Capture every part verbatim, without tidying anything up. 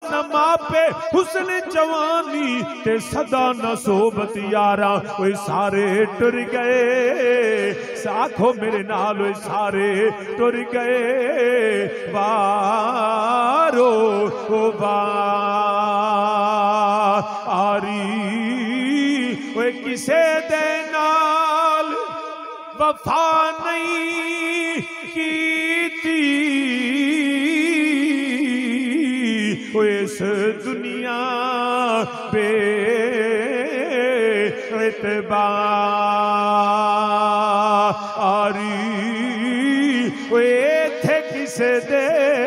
न मापे हुस्न जवानी ते सदा न सोबत यारा। ओए सारे टुर गए, साखो मेरे नाल ओए सारे टुर गए। वारो ओ वारी ओए किसे दे नाल वफा नहीं कीती। इस दुनिया पे एतबारी थे किसे दे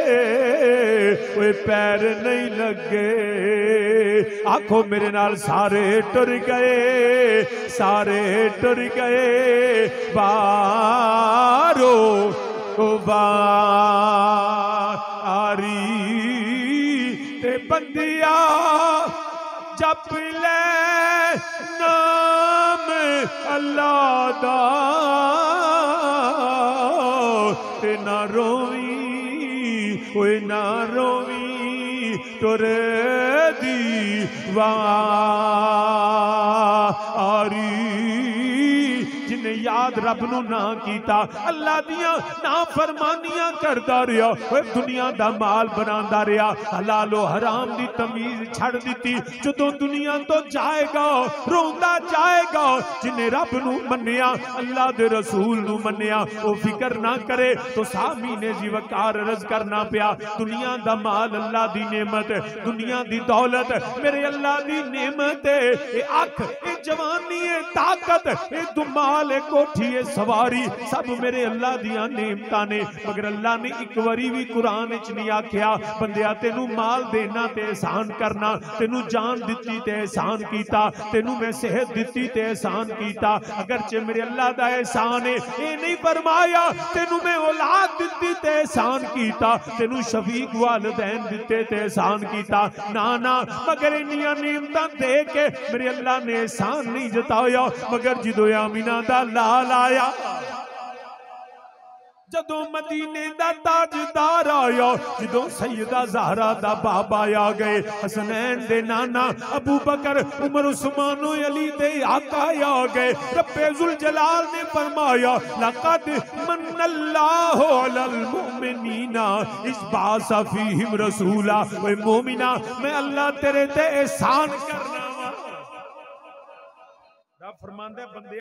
पैर नहीं लगे। आखो मेरे नाल सारे टुर गए, सारे टुर गए। बारो बारी ते बंदिया जप ले नाम अल्लाह दा ते ना रोवी ओए ना रोवी टुर दी वारी। जिन्हें याद रब नू ना कीता, अल्लाह दियां ना फरमानियां करदा रहा, दुनिया दा माल बनांदा रहा, हलालो हराम दी तमीज छड़ दी। जदों दुनिया तो जाएगा रोंदा जाएगा। जिन्हें रब नू मन्निया, अल्लाह दे रसूल नू मन्निया, वो फिक्र ना करे तो सामी ने जी वकार रज करना पिया। दुनिया दा माल अल्लाह दी नेमत, दुनिया दी दौलत मेरे अल्लाह दी नेमत है। ए अख ए जवानी ए ताकत ए दुमाल ए कोठी ए सवारी सब मेरे अल्लाह दियां नेमतां ने। मगर अल्लाह ने एक बारी भी कुरान विच नहीं आख्या बंदिया तेनू माल देना ते एहसान करना, तेनू जान दिती ते एहसान कीता, तेनू मैं सेहत दिती ते एहसान कीता। अगरचे मेरे अल्लाह दा एहसान है, ये नहीं फरमाया तेनू मैं औलाद दिती ते एहसान कीता, तेनू शफीक वालिदैन दिते ते एहसान कीता। ना ना मगर इन्नियां नेमतां दे के मेरे अल्लाह ने एहसान नहीं जताया। मगर जदों आमीना दा लाल आया, जदों मदीने दा ताजदार आया, जदों सैयदा ज़हरा दा बाबा आ गए, हसनैन दे नाना अबू बकर उमर उस्मान अली दे आका आ गए। रब्बे जुल जलाल ने फरमाया लक़द मन्नल्लाहु अलल मुमिनीना इस बासा फीहिम रसूला। ओए मोमिना मैं अल्लाह तेरे ते एहसान करना वा। रब फरमांदा बंदे